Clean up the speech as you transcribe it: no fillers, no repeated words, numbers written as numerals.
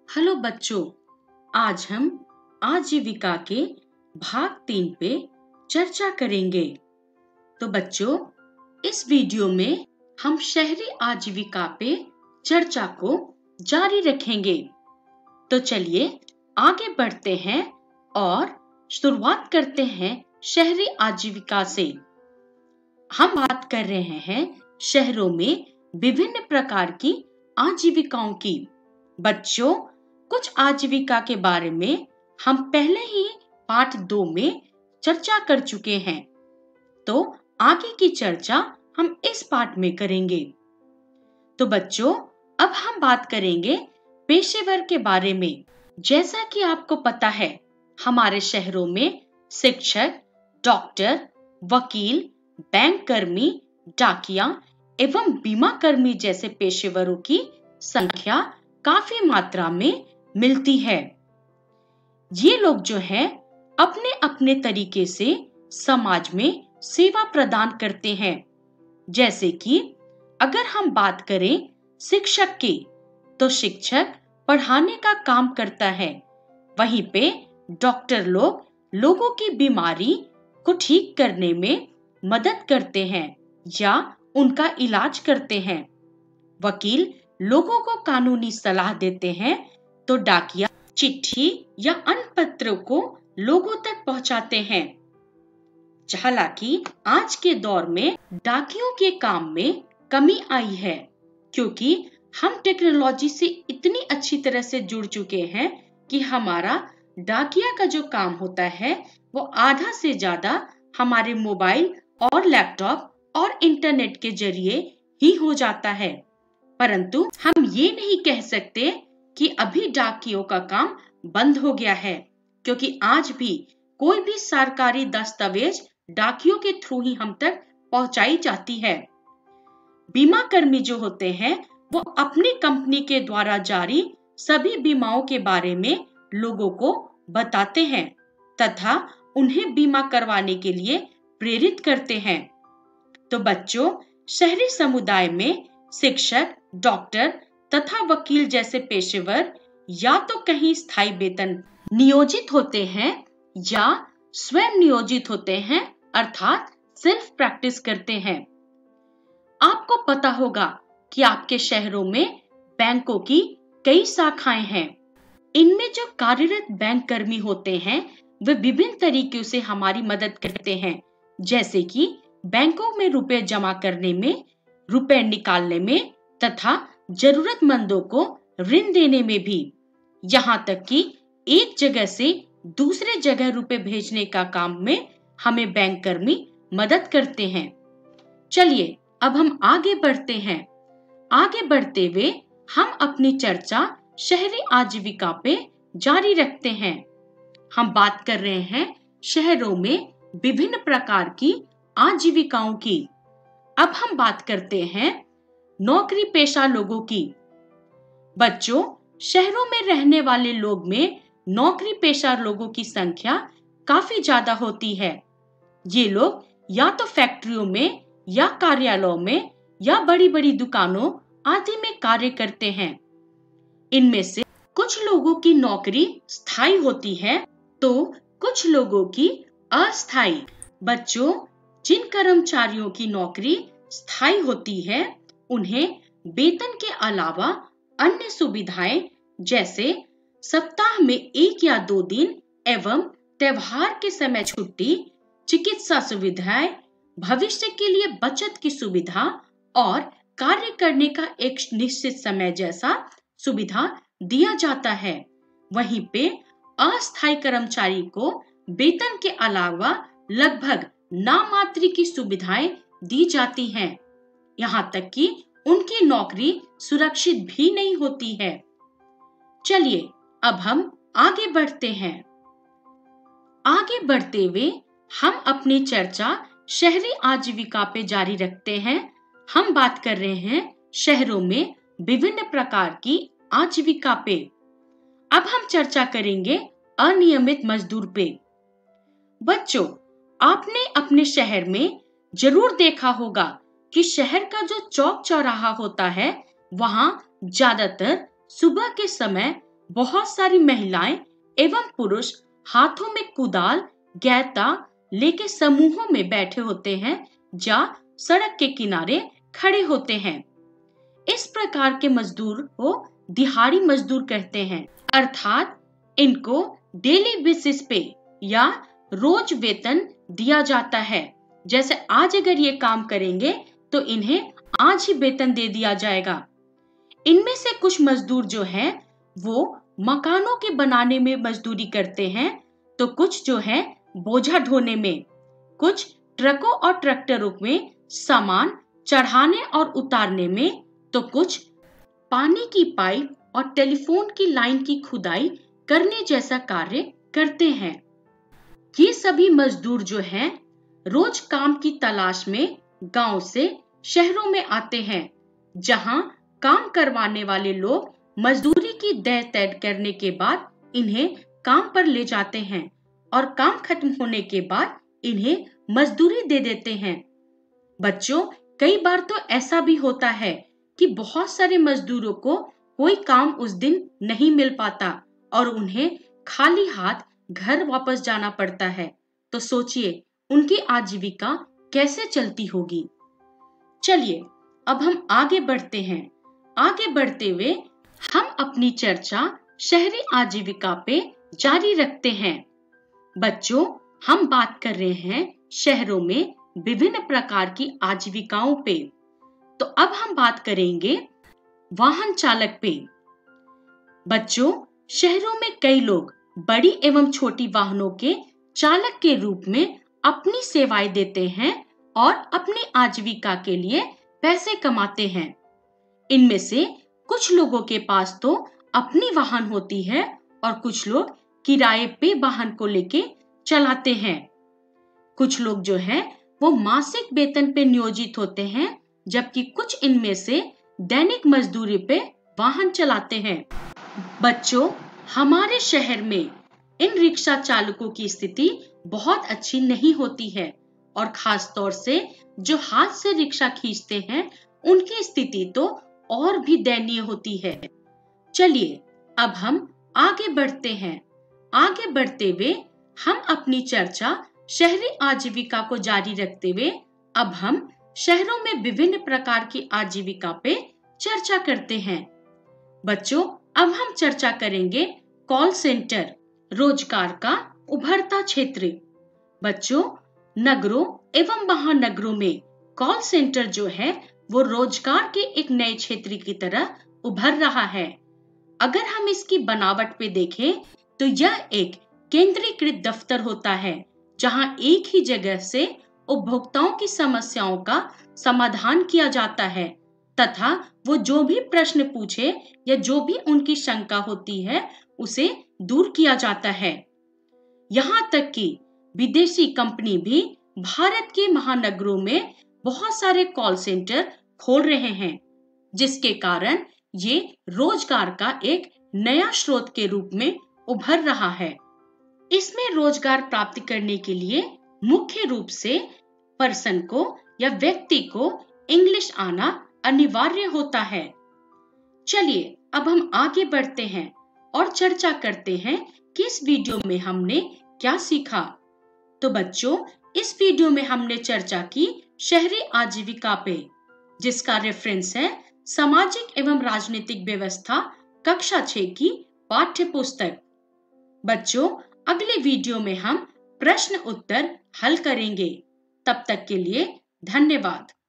Hello बच्चों, आज हम आजीविका के भाग 3 पे चर्चा करेंगे। तो बच्चों, इस वीडियो में हम शहरी आजीविका पे चर्चा को जारी रखेंगे। तो चलिए आगे बढ़ते हैं और शुरुआत करते हैं शहरी आजीविका से। हम बात कर रहे हैं शहरों में विभिन्न प्रकार की आजीविकाओं की। बच्चों, कुछ आजीविका के बारे में हम पहले ही पाठ 2 में चर्चा कर चुके हैं, तो आगे की चर्चा हम इस पाठ में करेंगे। तो बच्चों, अब हम बात करेंगे पेशेवर के बारे में। जैसा कि आपको पता है, हमारे शहरों में शिक्षक, डॉक्टर, वकील, बैंक कर्मी, डाकिया एवं बीमा कर्मी जैसे पेशेवरों की संख्या काफी मात्रा में मिलती है। ये लोग जो है अपने अपने तरीके से समाज में सेवा प्रदान करते हैं। जैसे कि अगर हम बात करें शिक्षक की, तो शिक्षक पढ़ाने का काम करता है। वहीं पे डॉक्टर लोग लोगों की बीमारी को ठीक करने में मदद करते हैं या उनका इलाज करते हैं। वकील लोगों को कानूनी सलाह देते हैं, तो डाकिया चिट्ठी या अन्य पत्रों को लोगों तक पहुंचाते हैं। हालांकि आज के दौर में डाकियों के काम में कमी आई है, क्योंकि हम टेक्नोलॉजी से इतनी अच्छी तरह से जुड़ चुके हैं कि हमारा डाकिया का जो काम होता है वो आधा से ज्यादा हमारे मोबाइल और लैपटॉप और इंटरनेट के जरिए ही हो जाता है। परंतु हम ये नहीं कह सकते कि अभी डाकियों का काम बंद हो गया है, क्योंकि आज भी कोई भी सरकारी दस्तावेज डाकियों के थ्रू ही हम तक पहुंचाई जाती है। बीमा कर्मी जो होते हैं वो अपनी कंपनी के द्वारा जारी सभी बीमाओं के बारे में लोगों को बताते हैं तथा उन्हें बीमा करवाने के लिए प्रेरित करते हैं। तो बच्चों, शहरी समुदाय में शिक्षक, डॉक्टर तथा वकील जैसे पेशेवर या तो कहीं स्थायी वेतन नियोजित होते हैं या स्वयं नियोजित होते हैं, अर्थात सेल्फ प्रैक्टिस करते हैं। आपको पता होगा कि आपके शहरों में बैंकों की कई शाखाएं हैं। इनमें जो कार्यरत बैंक कर्मी होते हैं वे विभिन्न तरीकों से हमारी मदद करते हैं, जैसे कि बैंकों में रुपए जमा करने में, रुपए निकालने में तथा जरूरतमंदों को ऋण देने में भी। यहाँ तक कि एक जगह से दूसरे जगह रुपए भेजने का काम में हमें बैंक कर्मी मदद करते हैं। चलिए अब हम आगे बढ़ते हैं। आगे बढ़ते हुए हम अपनी चर्चा शहरी आजीविका पे जारी रखते हैं। हम बात कर रहे हैं शहरों में विभिन्न प्रकार की आजीविकाओं की। अब हम बात करते हैं नौकरी पेशा लोगों की। बच्चों, शहरों में रहने वाले लोग में नौकरी पेशा लोगों की संख्या काफी ज्यादा होती है। ये लोग या तो फैक्ट्रियों में या कार्यालयों में या बड़ी बड़ी दुकानों आदि में कार्य करते हैं। इनमें से कुछ लोगों की नौकरी स्थायी होती है तो कुछ लोगों की अस्थायी। बच्चों, जिन कर्मचारियों की नौकरी स्थायी होती है उन्हें वेतन के अलावा अन्य सुविधाएं जैसे सप्ताह में 1 या 2 दिन एवं त्योहार के समय छुट्टी, चिकित्सा सुविधाएं, भविष्य के लिए बचत की सुविधा और कार्य करने का एक निश्चित समय जैसा सुविधा दिया जाता है। वहीं पे अस्थायी कर्मचारी को वेतन के अलावा लगभग नामात्र की सुविधाएं दी जाती हैं। यहाँ तक कि उनकी नौकरी सुरक्षित भी नहीं होती है। चलिए अब हम आगे बढ़ते हैं। आगे बढ़ते हुए हम अपनी चर्चा शहरी आजीविका पे जारी रखते हैं। हम बात कर रहे हैं शहरों में विभिन्न प्रकार की आजीविका पे। अब हम चर्चा करेंगे अनियमित मजदूर पे। बच्चों, आपने अपने शहर में जरूर देखा होगा कि शहर का जो चौक चौराहा होता है वहां ज्यादातर सुबह के समय बहुत सारी महिलाएं एवं पुरुष हाथों में कुदाल, गैता लेके समूहों में बैठे होते हैं या सड़क के किनारे खड़े होते हैं। इस प्रकार के मजदूर को दिहाड़ी मजदूर कहते हैं, अर्थात इनको डेली बेसिस पे या रोज वेतन दिया जाता है। जैसे आज अगर ये काम करेंगे तो इन्हें आज ही वेतन दे दिया जाएगा। इनमें से कुछ मजदूर जो हैं वो मकानों के बनाने में मजदूरी करते हैं, तो कुछ जो है बोझा ढोने में, कुछ ट्रकों और ट्रैक्टरों में सामान चढ़ाने और उतारने में, तो कुछ पानी की पाइप और टेलीफोन की लाइन की खुदाई करने जैसा कार्य करते हैं। ये सभी मजदूर जो हैं रोज काम की तलाश में गांव से शहरों में आते हैं, जहां काम करवाने वाले लोग मजदूरी की देय तय करने के बाद इन्हें काम पर ले जाते हैं और काम खत्म होने के बाद इन्हें मजदूरी दे देते हैं। बच्चों, कई बार तो ऐसा भी होता है कि बहुत सारे मजदूरों को कोई काम उस दिन नहीं मिल पाता और उन्हें खाली हाथ घर वापस जाना पड़ता है। तो सोचिए उनकी आजीविका कैसे चलती होगी। चलिए अब हम आगे बढ़ते हैं। आगे बढ़ते हुए हम अपनी चर्चा शहरी आजीविका पे जारी रखते हैं। बच्चों, हम बात कर रहे हैं शहरों में विभिन्न प्रकार की आजीविकाओं पे। तो अब हम बात करेंगे वाहन चालक पे। बच्चों, शहरों में कई लोग बड़ी एवं छोटी वाहनों के चालक के रूप में अपनी सेवाएं देते हैं और अपनी आजीविका के लिए पैसे कमाते हैं। इनमें से कुछ लोगों के पास तो अपनी वाहन होती है और कुछ लोग किराए पे वाहन को लेके चलाते हैं। कुछ लोग जो है वो मासिक वेतन पे नियोजित होते हैं, जबकि कुछ इनमें से दैनिक मजदूरी पे वाहन चलाते हैं। बच्चों, हमारे शहर में इन रिक्शा चालकों की स्थिति बहुत अच्छी नहीं होती है और खास तौर से जो हाथ से रिक्शा खींचते हैं उनकी स्थिति तो और भी दयनीय होती है। चलिए अब हम आगे बढ़ते हैं। आगे बढ़ते हुए हम अपनी चर्चा शहरी आजीविका को जारी रखते हुए अब हम शहरों में विभिन्न प्रकार की आजीविका पे चर्चा करते हैं। बच्चों, अब हम चर्चा करेंगे कॉल सेंटर, रोजगार का उभरता क्षेत्र। बच्चों, नगरों एवं महानगरों में कॉल सेंटर जो है वो रोजगार के एक नए क्षेत्र की तरह उभर रहा है। अगर हम इसकी बनावट पे देखें तो यह एक केंद्रीकृत दफ्तर होता है, जहां एक ही जगह से उपभोक्ताओं की समस्याओं का समाधान किया जाता है तथा वो जो भी प्रश्न पूछे या जो भी उनकी शंका होती है उसे दूर किया जाता है। यहाँ तक कि विदेशी कंपनी भी भारत के महानगरों में बहुत सारे कॉल सेंटर खोल रहे हैं, जिसके कारण ये रोजगार का एक नया स्रोत के रूप में उभर रहा है। इसमें रोजगार प्राप्त करने के लिए मुख्य रूप से पर्सन को या व्यक्ति को इंग्लिश आना अनिवार्य होता है। चलिए अब हम आगे बढ़ते हैं और चर्चा करते हैं कि इस वीडियो में हमने क्या सीखा। तो बच्चों, इस वीडियो में हमने चर्चा की शहरी आजीविका पे, जिसका रेफरेंस है सामाजिक एवं राजनीतिक व्यवस्था कक्षा 6 की पाठ्य पुस्तक। बच्चों, अगले वीडियो में हम प्रश्न उत्तर हल करेंगे। तब तक के लिए धन्यवाद।